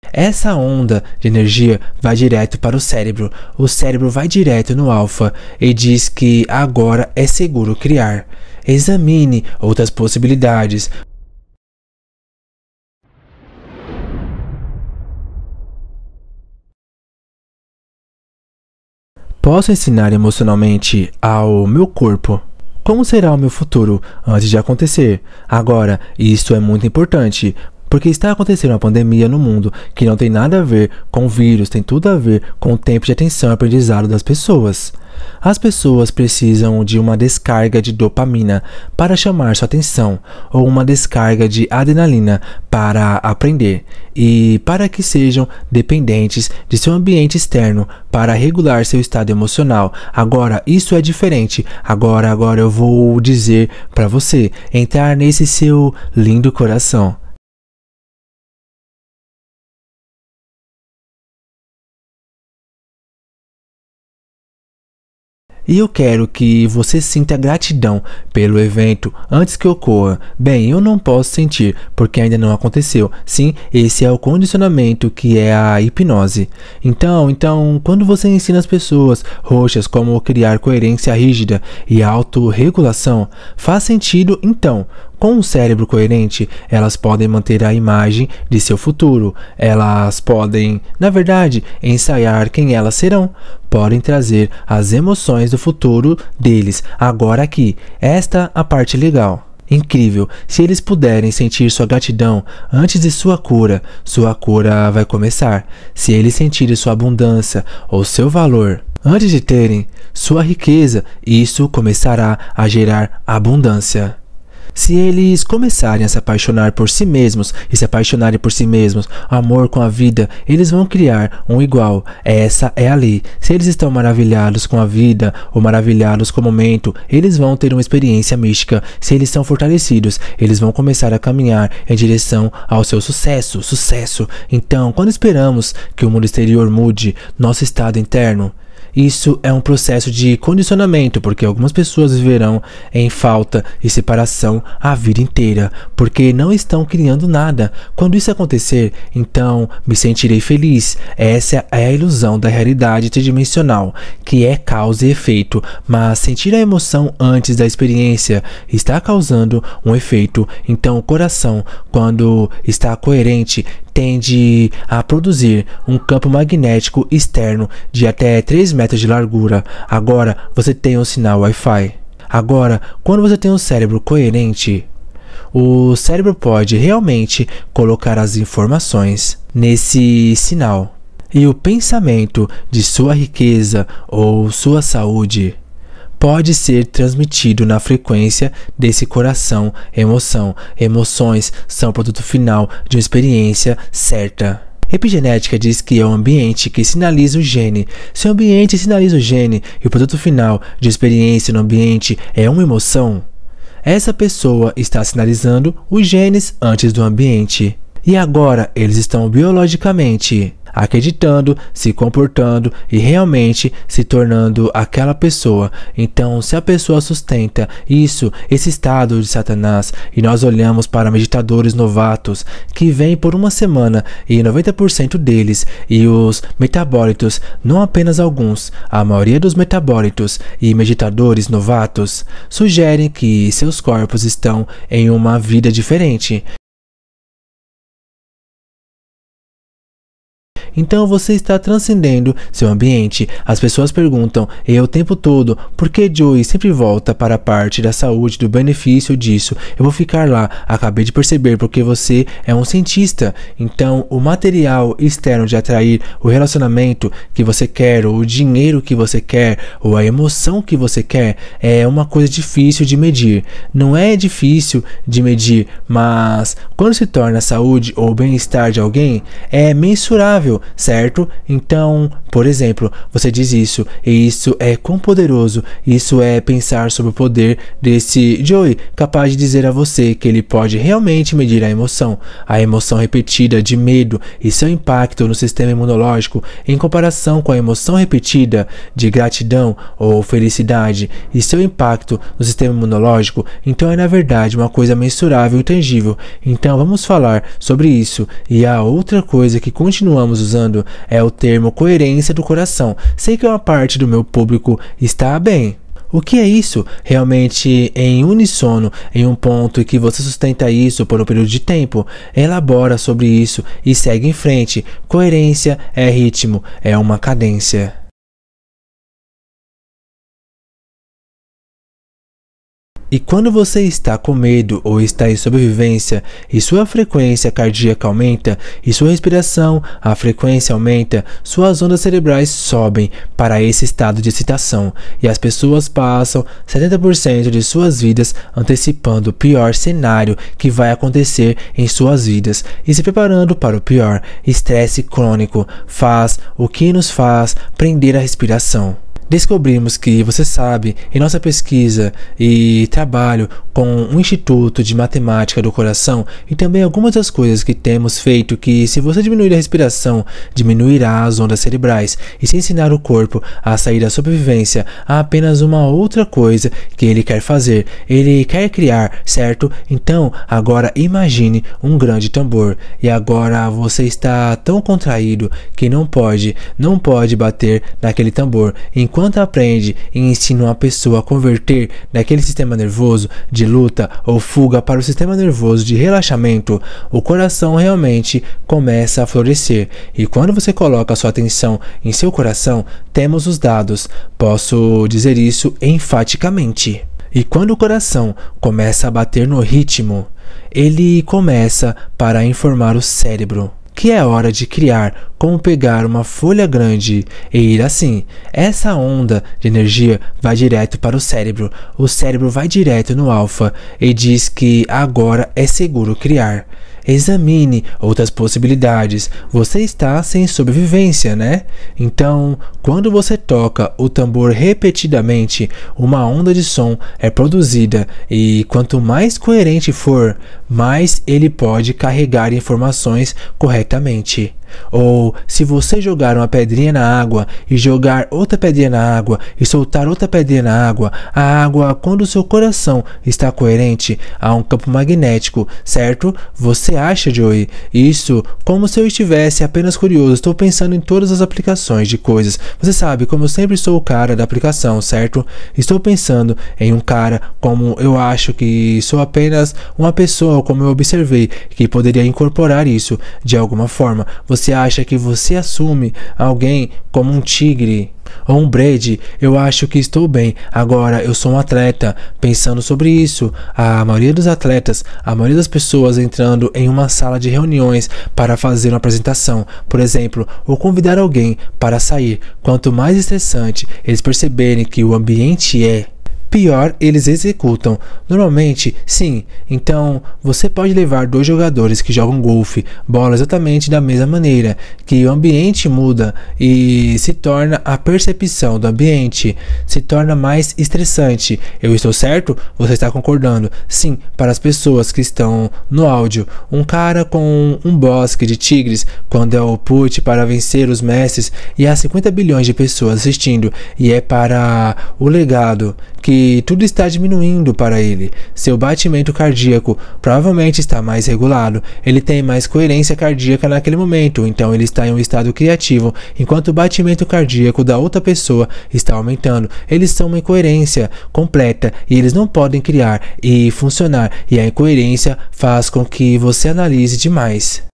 essa onda de energia vai direto para o cérebro vai direto no alfa e diz que agora é seguro criar. Examine outras possibilidades. Posso ensinar emocionalmente ao meu corpo como será o meu futuro antes de acontecer. Agora, isso é muito importante, porque está acontecendo uma pandemia no mundo que não tem nada a ver com o vírus, tem tudo a ver com o tempo de atenção e aprendizado das pessoas. As pessoas precisam de uma descarga de dopamina para chamar sua atenção, ou uma descarga de adrenalina para aprender, e para que sejam dependentes de seu ambiente externo para regular seu estado emocional. Agora, isso é diferente. Agora eu vou dizer para você entrar nesse seu lindo coração. E eu quero que você sinta gratidão pelo evento antes que ocorra. Bem, eu não posso sentir, porque ainda não aconteceu. Sim, esse é o condicionamento, que é a hipnose. Então, quando você ensina as pessoas roxas como criar coerência rígida e autorregulação, faz sentido então. Com um cérebro coerente, elas podem manter a imagem de seu futuro. Elas podem, na verdade, ensaiar quem elas serão. Podem trazer as emoções do futuro deles agora aqui. Esta a parte legal. Incrível, se eles puderem sentir sua gratidão antes de sua cura vai começar. Se eles sentirem sua abundância ou seu valor antes de terem sua riqueza, isso começará a gerar abundância. Se eles começarem a se apaixonar por si mesmos e se apaixonarem por si mesmos, amor com a vida, eles vão criar um igual. Essa é a lei. Se eles estão maravilhados com a vida ou maravilhados com o momento, eles vão ter uma experiência mística. Se eles são fortalecidos, eles vão começar a caminhar em direção ao seu sucesso. Então, quando esperamos que o mundo exterior mude nosso estado interno, isso é um processo de condicionamento, porque algumas pessoas viverão em falta e separação a vida inteira, porque não estão criando nada. Quando isso acontecer, então me sentirei feliz. Essa é a ilusão da realidade tridimensional, que é causa e efeito, mas sentir a emoção antes da experiência está causando um efeito. Então o coração, quando está coerente, tende a produzir um campo magnético externo de até 3 metros de largura. Agora você tem um sinal Wi-Fi. Agora, quando você tem um cérebro coerente, o cérebro pode realmente colocar as informações nesse sinal. E o pensamento de sua riqueza ou sua saúde pode ser transmitido na frequência desse coração. Emoções são o produto final de uma experiência certa. Epigenética diz que é o ambiente que sinaliza o gene. Se o ambiente sinaliza o gene e o produto final de experiência no ambiente é uma emoção, essa pessoa está sinalizando os genes antes do ambiente. E agora eles estão biologicamente acreditando, se comportando e realmente se tornando aquela pessoa. Então, se a pessoa sustenta esse estado de Satanás, e nós olhamos para meditadores novatos que vêm por uma semana e 90% deles, e os metabólitos, não apenas alguns, a maioria dos metabólitos e meditadores novatos sugerem que seus corpos estão em uma vida diferente. Então você está transcendendo seu ambiente. As pessoas perguntam o tempo todo por que Joey sempre volta para a parte da saúde, do benefício disso. Eu vou ficar lá. Acabei de perceber, porque você é um cientista. Então o material externo de atrair o relacionamento que você quer, ou o dinheiro que você quer, ou a emoção que você quer, é uma coisa difícil de medir. Não é difícil de medir, mas quando se torna a saúde ou o bem-estar de alguém, é mensurável. comigo, certo? Então, por exemplo, você diz isso, e isso é quão poderoso, isso é pensar sobre o poder desse Joey, capaz de dizer a você que ele pode realmente medir a emoção repetida de medo e seu impacto no sistema imunológico em comparação com a emoção repetida de gratidão ou felicidade e seu impacto no sistema imunológico. Então é na verdade uma coisa mensurável e tangível. Então vamos falar sobre isso. E a outra coisa que continuamos usando é o termo coerência do coração. Sei que uma parte do meu público está bem. O que é isso? Realmente em uníssono, em um ponto em que você sustenta isso por um período de tempo, elabora sobre isso e segue em frente. Coerência é ritmo, é uma cadência. E quando você está com medo ou está em sobrevivência e sua frequência cardíaca aumenta e sua respiração, a frequência aumenta, suas ondas cerebrais sobem para esse estado de excitação e as pessoas passam 70% de suas vidas antecipando o pior cenário que vai acontecer em suas vidas e se preparando para o pior. Estresse crônico faz o que nos faz prender a respiração. Descobrimos que, você sabe, em nossa pesquisa e trabalho com um Instituto de Matemática do Coração e também algumas das coisas que temos feito, que se você diminuir a respiração, diminuirá as ondas cerebrais e se ensinar o corpo a sair da sobrevivência, há apenas uma outra coisa que ele quer fazer. Ele quer criar, certo? Então, agora imagine um grande tambor e agora você está tão contraído que não pode bater naquele tambor. Enquanto aprende e ensina uma pessoa a converter daquele sistema nervoso de luta ou fuga para o sistema nervoso de relaxamento, o coração realmente começa a florescer. E quando você coloca a sua atenção em seu coração, temos os dados. Posso dizer isso enfaticamente. E quando o coração começa a bater no ritmo, ele começa para informar o cérebro que é hora de criar, como pegar uma folha grande e ir assim. Essa onda de energia vai direto para o cérebro vai direto no alfa e diz que agora é seguro criar. Examine outras possibilidades. Você está sem sobrevivência, né? Então, quando você toca o tambor repetidamente, uma onda de som é produzida e quanto mais coerente for, mais ele pode carregar informações corretamente. Ou se você jogar uma pedrinha na água e jogar outra pedrinha na água e soltar outra pedrinha na água, a água, quando o seu coração está coerente, há um campo magnético, certo? Você acha, Joey? Isso como se eu estivesse apenas curioso. Estou pensando em todas as aplicações de coisas. Você sabe, como eu sempre sou o cara da aplicação, certo? Estou pensando em um cara como eu acho que sou apenas uma pessoa, como eu observei, que poderia incorporar isso de alguma forma. Você acha que você assume alguém como um tigre ou um Brady? Eu acho que estou bem. Agora eu sou um atleta. Pensando sobre isso, a maioria dos atletas, a maioria das pessoas entrando em uma sala de reuniões para fazer uma apresentação, por exemplo, ou convidar alguém para sair, quanto mais estressante eles perceberem que o ambiente é, pior eles executam. Normalmente, sim. Então, você pode levar dois jogadores que jogam golfe, bola exatamente da mesma maneira, que o ambiente muda e se torna a percepção do ambiente, se torna mais estressante. Eu estou certo? Você está concordando? Sim, para as pessoas que estão no áudio. Um cara com um bosque de tigres, quando é o put para vencer os mestres, e há 50 bilhões de pessoas assistindo, e é para o legado que tudo está diminuindo para ele. Seu batimento cardíaco provavelmente está mais regulado, ele tem mais coerência cardíaca naquele momento, então ele está em um estado criativo, enquanto o batimento cardíaco da outra pessoa está aumentando. Eles são uma incoerência completa e eles não podem criar e funcionar, e a incoerência faz com que você analise demais.